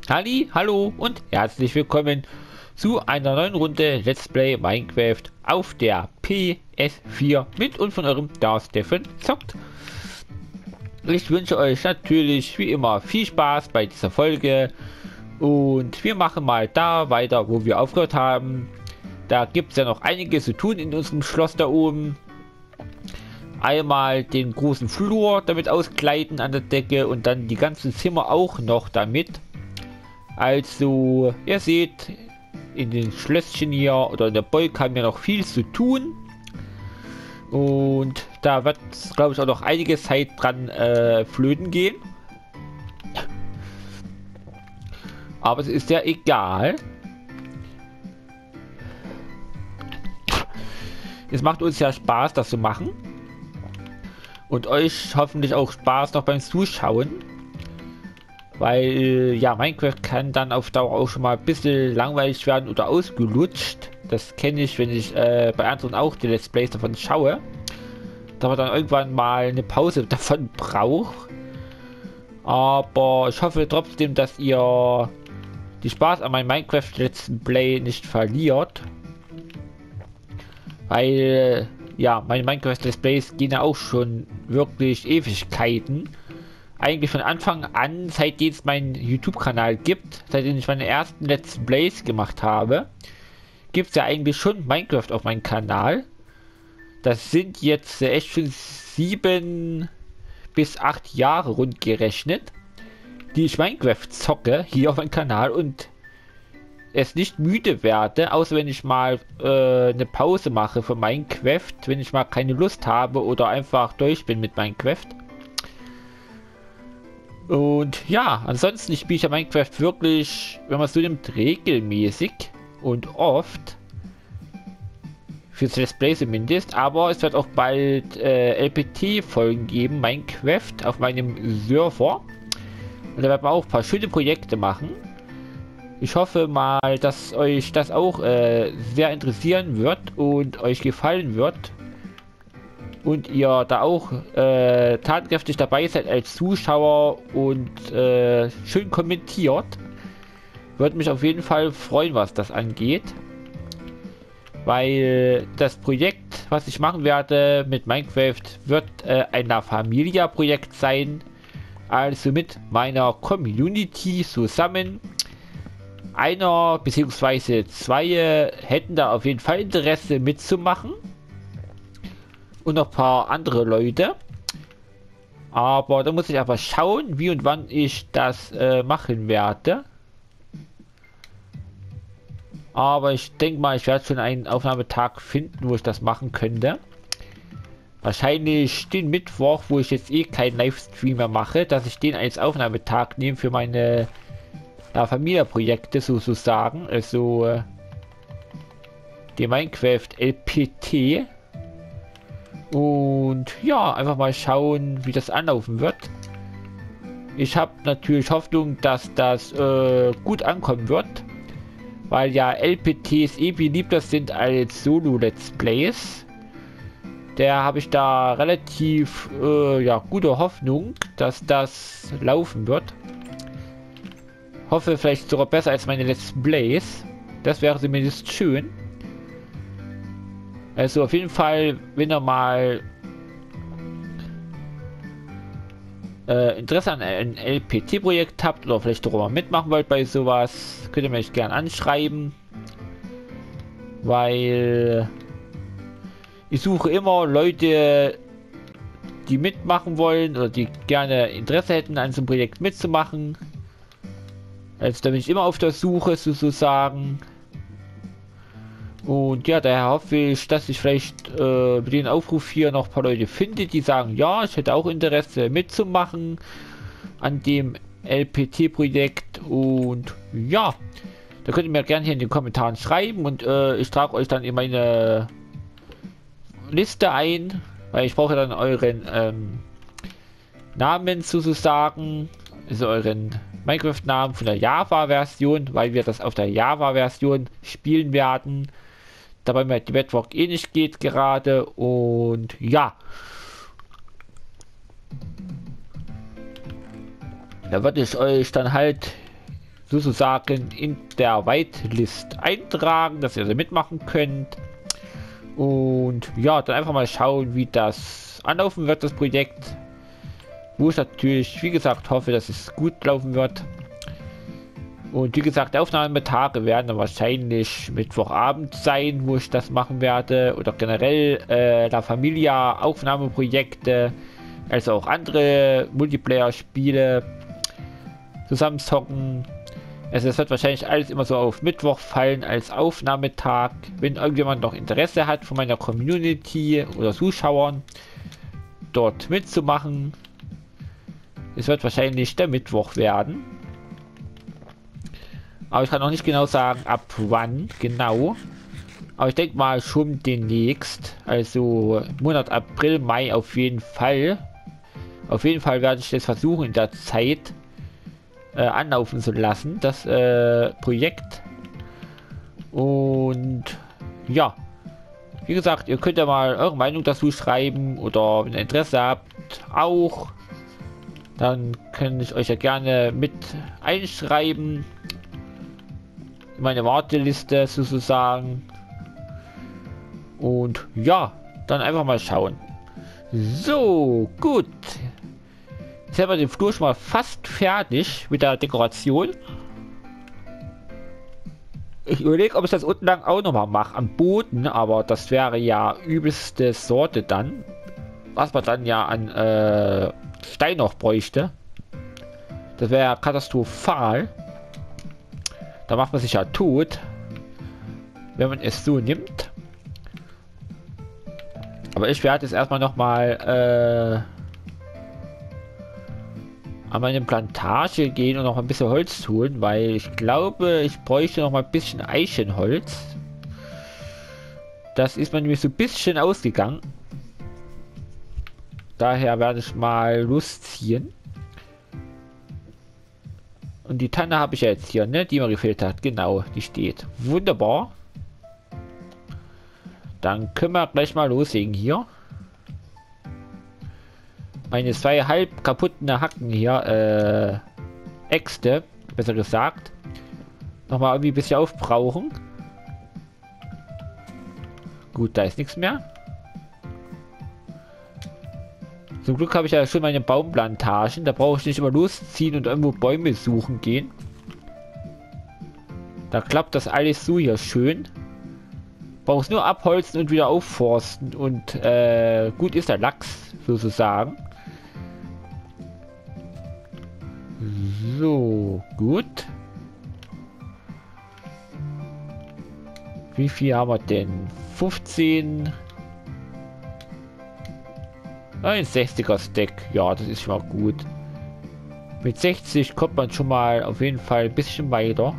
Halli, hallo und herzlich willkommen zu einer neuen Runde Let's Play Minecraft auf der PS4 mit und von eurem Steffen zockt. Ich wünsche euch natürlich wie immer viel Spaß bei dieser Folge und wir machen mal da weiter, wo wir aufgehört haben. Da gibt es ja noch einiges zu tun in unserem Schloss da oben. Einmal den großen Flur damit auskleiden an der Decke und dann die ganzen Zimmer auch noch damit. Also, ihr seht, in den Schlösschen hier oder in der Burg haben wir noch viel zu tun. Und da wird, glaube ich, auch noch einige Zeit dran flöten gehen. Aber es ist ja egal. Es macht uns ja Spaß, das zu machen. Und euch hoffentlich auch Spaß noch beim Zuschauen. Weil, ja, Minecraft kann dann auf Dauer auch schon mal ein bisschen langweilig werden oder ausgelutscht. Das kenne ich, wenn ich bei anderen auch die Let's Plays davon schaue. Da man dann irgendwann mal eine Pause davon braucht. Aber ich hoffe trotzdem, dass ihr die Spaß an meinem Minecraft Let's Play nicht verliert. Weil, ja, meine Minecraft Let's Plays gehen ja auch schon wirklich Ewigkeiten. Eigentlich von Anfang an, seitdem es meinen YouTube-Kanal gibt, seitdem ich meine ersten Let's Plays gemacht habe, gibt es ja eigentlich schon Minecraft auf meinem Kanal. Das sind jetzt echt schon 7 bis 8 Jahre rund gerechnet, die ich Minecraft zocke hier auf meinem Kanal und es nicht müde werde, außer wenn ich mal eine Pause mache von Minecraft, wenn ich mal keine Lust habe oder einfach durch bin mit Minecraft. Und ja, ansonsten spiele ich ja Minecraft wirklich, wenn man es so nimmt, regelmäßig und oft. Fürs Let's Play zumindest. Aber es wird auch bald LPT-Folgen geben, Minecraft, auf meinem Server. Und da werden wir auch ein paar schöne Projekte machen. Ich hoffe mal, dass euch das auch sehr interessieren wird und euch gefallen wird. Und ihr da auch tatkräftig dabei seid als Zuschauer und schön kommentiert. Würde mich auf jeden Fall freuen, was das angeht. Weil das Projekt, was ich machen werde mit Minecraft, wird ein La Familia-Projekt sein. Also mit meiner Community zusammen. Einer bzw. zwei hätten da auf jeden Fall Interesse mitzumachen. Und noch ein paar andere Leute. Aber da muss ich aber schauen, wie und wann ich das machen werde. Aber ich denke mal, ich werde schon einen Aufnahmetag finden, wo ich das machen könnte. Wahrscheinlich den Mittwoch, wo ich jetzt eh keinen Livestream mehr mache, dass ich den als Aufnahmetag nehme für meine Familienprojekte sozusagen. Also die Minecraft LPT. Und ja, einfach mal schauen, wie das anlaufen wird. Ich habe natürlich Hoffnung, dass das gut ankommen wird. Weil ja LPTs beliebter sind als Solo-Let's Plays. Der habe ich da relativ ja, gute Hoffnung, dass das laufen wird. Hoffe vielleicht sogar besser als meine Let's Plays. Das wäre zumindest schön. Also auf jeden Fall, wenn ihr mal Interesse an einem LPT-Projekt habt oder vielleicht darüber mitmachen wollt bei sowas, könnt ihr mich gerne anschreiben. Weil ich suche immer Leute, die mitmachen wollen oder die gerne Interesse hätten, an so einem Projekt mitzumachen. Also da bin ich immer auf der Suche sozusagen. Und ja, daher hoffe ich, dass ich vielleicht mit dem Aufruf hier noch ein paar Leute finde, die sagen, ja, ich hätte auch Interesse mitzumachen an dem LPT-Projekt. Und ja, da könnt ihr mir gerne hier in den Kommentaren schreiben und ich trage euch dann in meine Liste ein, weil ich brauche dann euren Namen sozusagen, also euren Minecraft-Namen von der Java-Version, weil wir das auf der Java-Version spielen werden. Dabei mir die Bedrock eh nicht geht gerade und ja. Da würde ich euch dann halt sozusagen in der Whitelist eintragen, dass ihr da mitmachen könnt. Und ja, dann einfach mal schauen, wie das anlaufen wird, das Projekt. Wo ich natürlich, wie gesagt, hoffe, dass es gut laufen wird. Und wie gesagt, Aufnahmetage werden dann wahrscheinlich Mittwochabend sein, wo ich das machen werde. Oder generell La Familia Aufnahmeprojekte, also auch andere Multiplayer-Spiele zusammenzocken. Also es wird wahrscheinlich alles immer so auf Mittwoch fallen als Aufnahmetag. Wenn irgendjemand noch Interesse hat von meiner Community oder Zuschauern, dort mitzumachen. Es wird wahrscheinlich der Mittwoch werden. Aber ich kann noch nicht genau sagen, ab wann genau. Aber ich denke mal schon demnächst. Also Monat April, Mai auf jeden Fall. Auf jeden Fall werde ich das versuchen in der Zeit anlaufen zu lassen, das Projekt. Und ja, wie gesagt, ihr könnt ja mal eure Meinung dazu schreiben oder wenn ihr Interesse habt, auch. Dann kann ich euch ja gerne mit einschreiben. Meine Warteliste sozusagen. Und ja, dann einfach mal schauen. So, gut. Jetzt haben wir den Flur schon mal fast fertig mit der Dekoration. Ich überlege, ob ich das unten lang auch nochmal mache, am Boden, aber das wäre ja übelste Sorte dann. Was man dann ja an Stein noch bräuchte. Das wäre katastrophal. Da macht man sich ja tot, wenn man es so nimmt. Aber ich werde jetzt erstmal nochmal an meine Plantage gehen und noch ein bisschen Holz tun, weil ich glaube, ich bräuchte noch mal ein bisschen Eichenholz. Das ist mir nämlich so ein bisschen ausgegangen. Daher werde ich mal losziehen. Und die Tanne habe ich ja jetzt hier, ne? Die mir gefehlt hat. Genau, die steht. Wunderbar. Dann können wir gleich mal loslegen hier. Meine zwei halb kaputten Hacken hier, Äxte, besser gesagt. Nochmal irgendwie ein bisschen aufbrauchen. Gut, da ist nichts mehr. Zum Glück habe ich ja schon meine Baumplantagen. Da brauche ich nicht immer losziehen und irgendwo Bäume suchen gehen. Da klappt das alles so hier schön. Brauchst nur abholzen und wieder aufforsten und gut ist der Lachs sozusagen. So, gut. Wie viel haben wir denn? 15. Ein 60er Stack. Ja, das ist schon mal gut. Mit 60 kommt man schon mal auf jeden Fall ein bisschen weiter.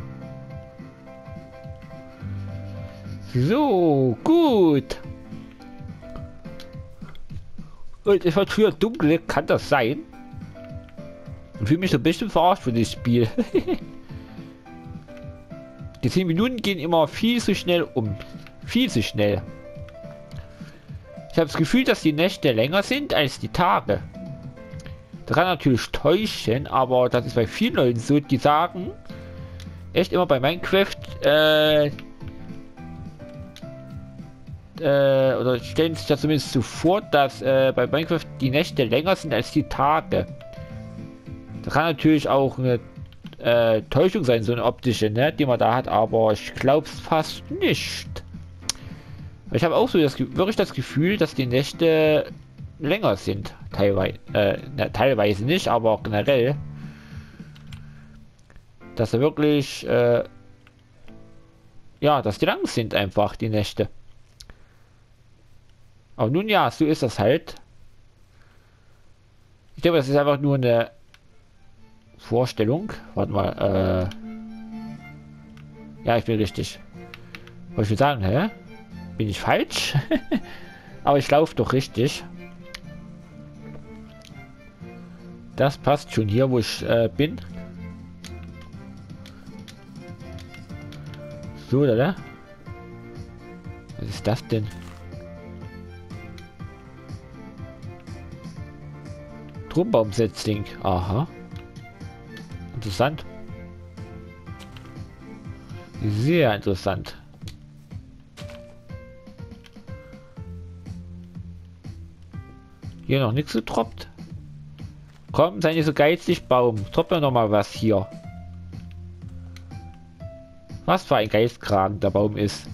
So, gut. Und es wird früher dunkel, kann das sein? Ich fühle mich so ein bisschen verarscht für das Spiel. Die 10 Minuten gehen immer viel zu schnell um. Viel zu schnell. Ich habe das Gefühl, dass die Nächte länger sind als die Tage. Das kann natürlich täuschen, aber das ist bei vielen Leuten so, die sagen, echt immer bei Minecraft, oder stellen sich das zumindest so vor, dass bei Minecraft die Nächte länger sind als die Tage. Das kann natürlich auch eine Täuschung sein, so eine optische, ne, die man da hat, aber ich glaube es fast nicht. Ich habe auch so wirklich das Gefühl, dass die Nächte länger sind. Teilweise, teilweise nicht, aber generell. Dass er wirklich, ja, dass die lang sind einfach, die Nächte. Aber nun ja, so ist das halt. Ich denke, das ist einfach nur eine Vorstellung. Warte mal, ja, ich bin richtig. Wollte ich schon sagen, hä? Bin ich falsch? Aber ich laufe doch richtig. Das passt schon hier, wo ich bin. So, oder? Was ist das denn? Turmbaumsetzling. Aha. Interessant. Sehr interessant. Hier noch nichts getroppt. Komm, sei nicht so geizig, Baum. Troppt mir noch mal was hier. Was für ein Geistkragen der Baum ist.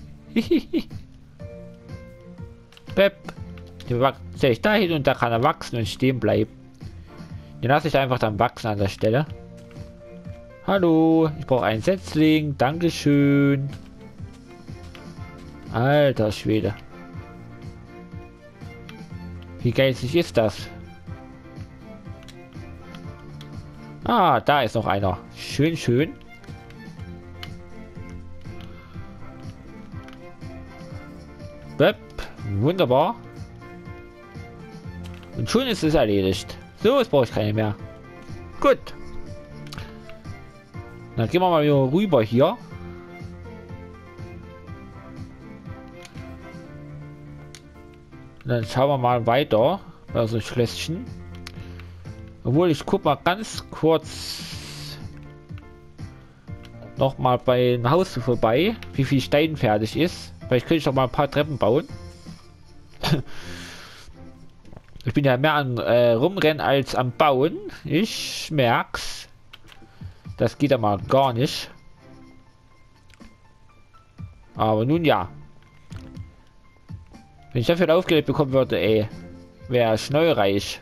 Pep. Den stelle ich da hin und da kann er wachsen und stehen bleiben. Den lasse ich einfach dann wachsen an der Stelle. Hallo, ich brauche einen Setzling. Dankeschön. Alter Schwede. Wie geizig ist das? Ah, da ist noch einer. Schön, schön. Bep. Wunderbar. Und schon ist es erledigt. So, jetzt brauche ich keine mehr. Gut. Dann gehen wir mal wieder rüber hier. Und dann schauen wir mal weiter. Also Schlösschen. Obwohl, ich guck mal ganz kurz noch mal bei dem Haus vorbei, wie viel Stein fertig ist. Vielleicht könnte ich noch mal ein paar Treppen bauen. Ich bin ja mehr am Rumrennen als am Bauen. Ich merk's. Das geht ja mal gar nicht. Aber nun ja. Wenn ich dafür aufgelegt bekommen würde, ey, wäre schnellreich.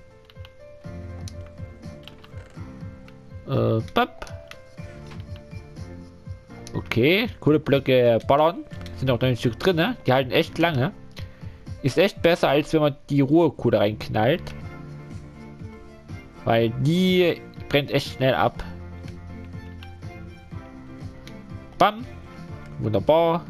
Okay, Kohleblöcke ballern. Sind noch 9 Stück drin, ne? Die halten echt lange. Ist echt besser, als wenn man die rohe Kohle reinknallt. Weil die brennt echt schnell ab. Bam. Wunderbar.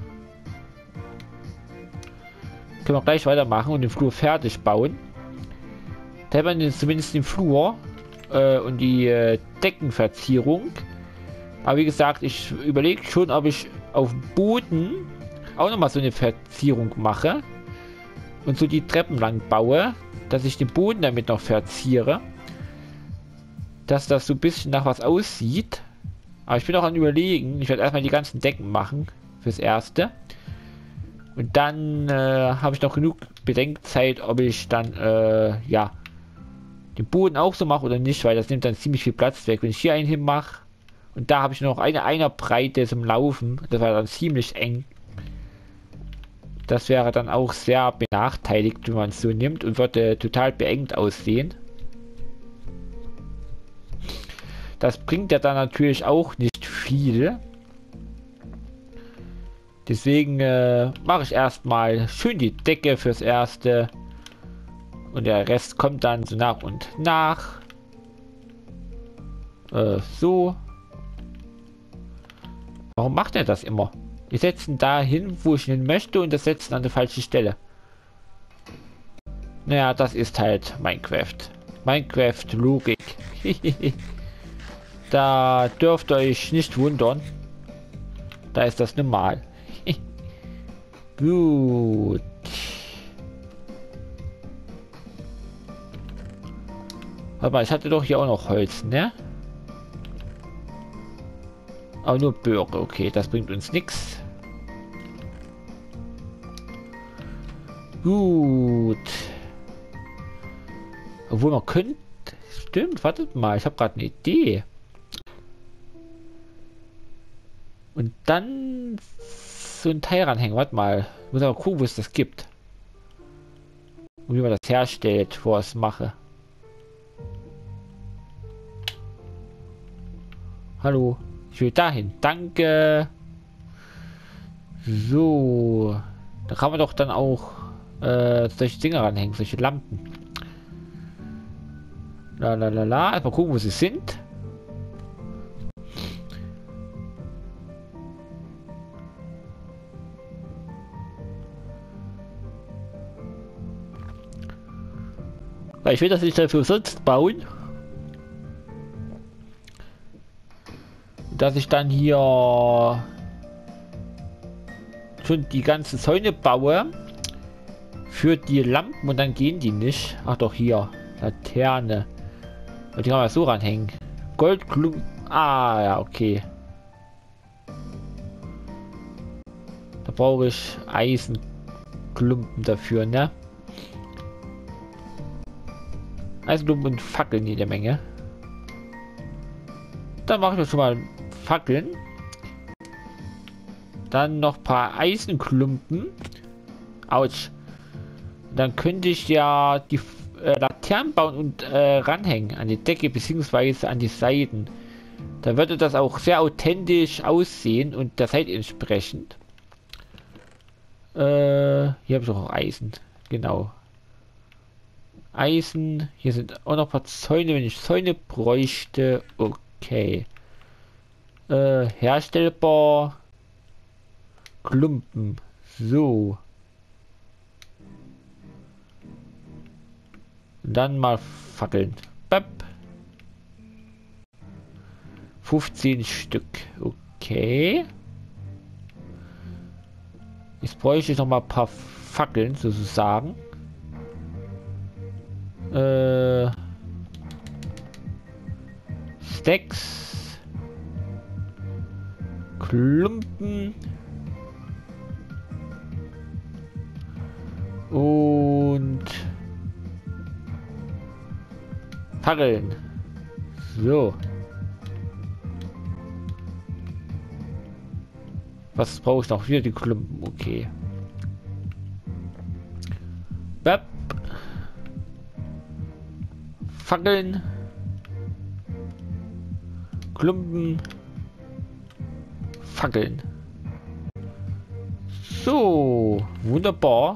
Können wir gleich weitermachen und den Flur fertig bauen. Da haben wir zumindest den Flur und die Deckenverzierung. Aber wie gesagt, ich überlege schon, ob ich auf Boden auch nochmal so eine Verzierung mache. Und so die Treppen lang baue, dass ich den Boden damit noch verziere. Dass das so ein bisschen nach was aussieht. Aber ich bin auch an Überlegen, ich werde erstmal die ganzen Decken machen. Fürs Erste. Und dann habe ich noch genug Bedenkzeit, ob ich dann, ja, den Boden auch so mache oder nicht, weil das nimmt dann ziemlich viel Platz weg. Wenn ich hier einen hin mache und da habe ich noch einer Breite zum Laufen, das war dann ziemlich eng. Das wäre dann auch sehr benachteiligt, wenn man es so nimmt und würde total beengt aussehen. Das bringt ja dann natürlich auch nicht viel. Deswegen mache ich erstmal schön die Decke fürs Erste. Und der Rest kommt dann so nach und nach. So. Warum macht er das immer? Wir setzen da hin, wo ich hin möchte und das setzen an der falschen Stelle. Naja, das ist halt Minecraft. Minecraft-Logik. Da dürft ihr euch nicht wundern. Da ist das normal. Gut. Warte mal, ich hatte doch hier auch noch Holz, ne? Aber nur Birke, okay, das bringt uns nichts. Gut. Obwohl man könnte... Stimmt, wartet mal, ich habe gerade eine Idee. Und dann so ein Teil ranhängen. Warte mal. Ich muss aber gucken, wo es das gibt. Und wie man das herstellt, bevor ich es mache. Hallo. Ich will dahin. Danke. So. Da kann man doch dann auch solche Dinge ranhängen. Solche Lampen. La la la la. Mal gucken, wo sie sind. Weil ich will das nicht dafür sonst bauen. Dass ich dann hier schon die ganze Zäune baue. Für die Lampen und dann gehen die nicht. Ach doch, hier. Laterne. Die kann man so ranhängen. Goldklumpen. Ah, ja, okay. brauche ich Eisenklumpen dafür, ne? Eisenklumpen und Fackeln jede Menge. Dann mache ich schon mal Fackeln. Dann noch ein paar Eisenklumpen. Autsch. Dann könnte ich ja die Laternen bauen und ranhängen an die Decke bzw. an die Seiten. Da würde das auch sehr authentisch aussehen und der Seite entsprechend. Hier habe ich auch Eisen. Genau. Eisen. Hier sind auch noch ein paar Zäune, wenn ich Zäune bräuchte. Okay. Herstellbar. Klumpen. So. Dann mal Fackeln. Bap. 15 Stück. Okay. Jetzt bräuchte ich noch mal ein paar Fackeln sozusagen. 6 Klumpen und Fackeln. So. Was brauche ich noch? Wieder die Klumpen. Okay. Bap. Fackeln. Klumpen. Fackeln. So. Wunderbar.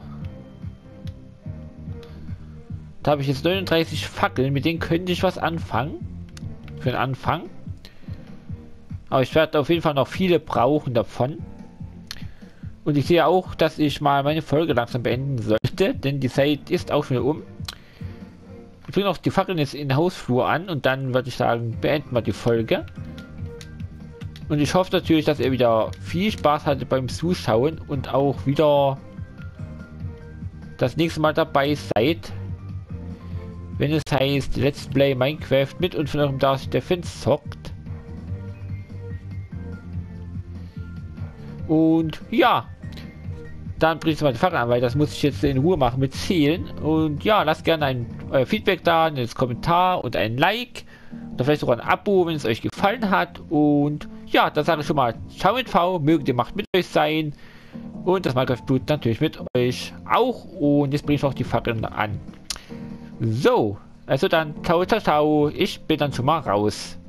Da habe ich jetzt 39 Fackeln. Mit denen könnte ich was anfangen. Für den Anfang. Aber ich werde auf jeden Fall noch viele brauchen davon. Und ich sehe auch, dass ich mal meine Folge langsam beenden sollte. Denn die Zeit ist auch schon um. Ich bringe noch die Fackeln jetzt in den Hausflur an. Und dann würde ich sagen, beenden wir die Folge. Und ich hoffe natürlich, dass ihr wieder viel Spaß hattet beim Zuschauen. Und auch wieder das nächste Mal dabei seid. Wenn es heißt Let's Play Minecraft mit und von eurem Darth Defense zockt. Und ja, dann bringe ich mal die Fackel an, weil das muss ich jetzt in Ruhe machen mit Zählen. Und ja, lasst gerne ein Feedback da, ein Kommentar und ein Like. Oder vielleicht sogar ein Abo, wenn es euch gefallen hat. Und ja, dann sage ich schon mal Ciao mit V, möge die Macht mit euch sein. Und das Minecraft-Blut natürlich mit euch auch. Und jetzt bringe ich noch die Fackeln an. So, also dann ciao, ciao, ciao. Ich bin dann schon mal raus.